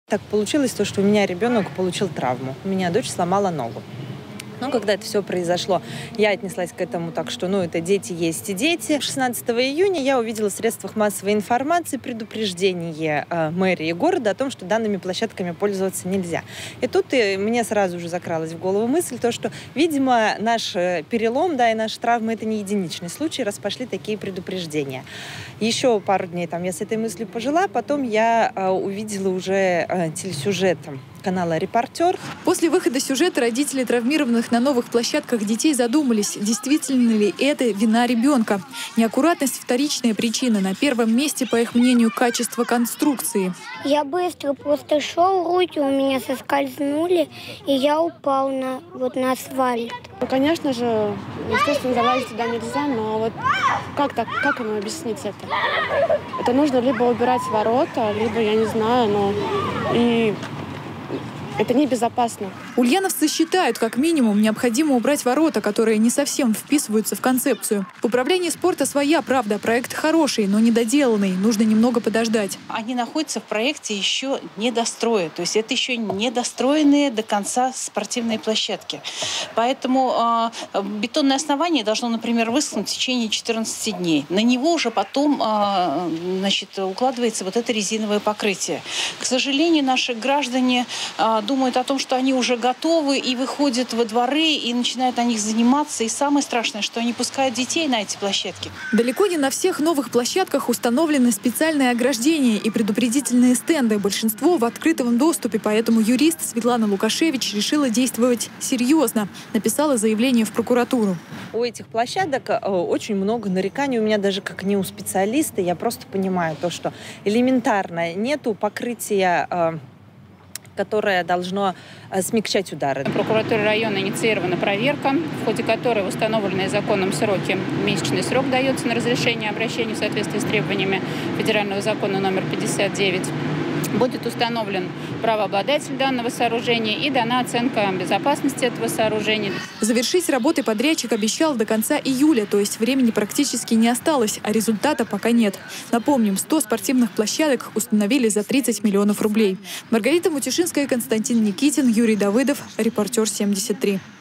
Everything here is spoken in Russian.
Так получилось, что у меня ребенок получил травму. У меня дочь сломала ногу. Но когда это все произошло, я отнеслась к этому так, что это дети есть и дети. 16 июня я увидела в средствах массовой информации предупреждение мэрии города о том, что данными площадками пользоваться нельзя. И тут мне сразу же закралась в голову мысль, что, видимо, наш перелом, и наши травмы – это не единичный случай, раз пошли такие предупреждения. Еще пару дней я с этой мыслью пожила, потом я увидела уже телесюжет канала «Репортер». После выхода сюжета родители травмированных на новых площадках детей задумались, действительно ли это вина ребенка. Неаккуратность – вторичная причина. На первом месте, по их мнению, качество конструкции. Я быстро просто шел, руки у меня соскользнули, и я упал на асфальт. Конечно же, естественно, залазить туда нельзя, но как ему объяснить это? Это нужно либо убирать ворота, либо, я не знаю, и это небезопасно. Ульяновцы считают, как минимум, необходимо убрать ворота, которые не совсем вписываются в концепцию. В управлении спорта своя правда. Проект хороший, но недоделанный. Нужно немного подождать. Они находятся в проекте еще недостроя. То есть это еще недостроенные до конца спортивные площадки. Поэтому бетонное основание должно, например, высохнуть в течение 14 дней. На него уже потом укладывается это резиновое покрытие. К сожалению, наши граждане думают о том, что они уже готовы и выходят во дворы и начинают на них заниматься. И самое страшное, что они пускают детей на эти площадки. Далеко не на всех новых площадках установлены специальные ограждения и предупредительные стенды. Большинство в открытом доступе, поэтому юрист Светлана Лукашевич решила действовать серьезно. Написала заявление в прокуратуру. У этих площадок очень много нареканий. У меня даже как не у специалиста. Я просто понимаю что элементарно нету покрытия, которое должно смягчать удары. В прокуратуре района инициирована проверка, в ходе которой в установленные законом сроки месячный срок дается на разрешение обращения в соответствии с требованиями федерального закона номер 59. Будет установлен правообладатель данного сооружения и дана оценка безопасности этого сооружения. Завершить работы подрядчик обещал до конца июля, то есть времени практически не осталось, а результата пока нет. Напомним, 100 спортивных площадок установили за 30 миллионов рублей. Маргарита Мутишинская, Константин Никитин, Юрий Давыдов, Репортер 73.